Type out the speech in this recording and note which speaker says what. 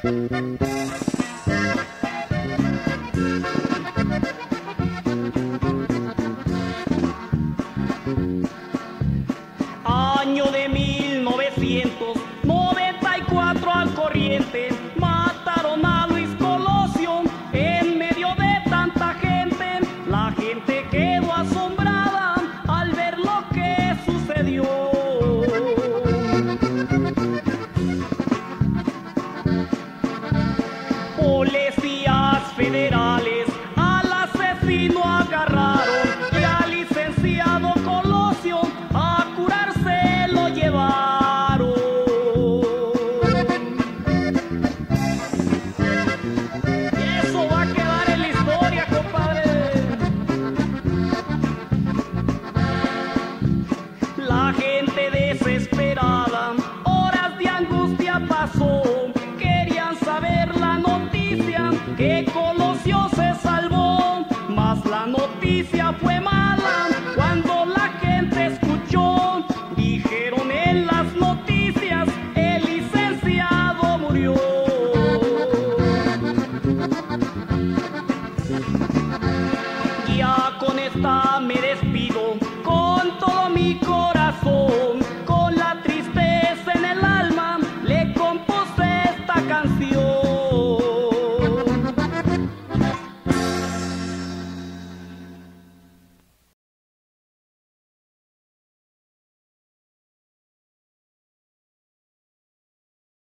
Speaker 1: Año de 1994 al corriente, mataron a Luis Colosio en medio de tanta gente. La gente quedó asombrada al ver lo que sucedió. Policías federales al asesino agarraron y al licenciado Colosio a curarse lo llevaron. Y eso va a quedar en la historia, compadre. La gente desesperada, horas de angustia pasó. Querían saber la noticia que Colosio se salvó, mas la noticia fue mala cuando la gente escuchó. Dijeron en las noticias, el licenciado murió. Ya con esta me despido.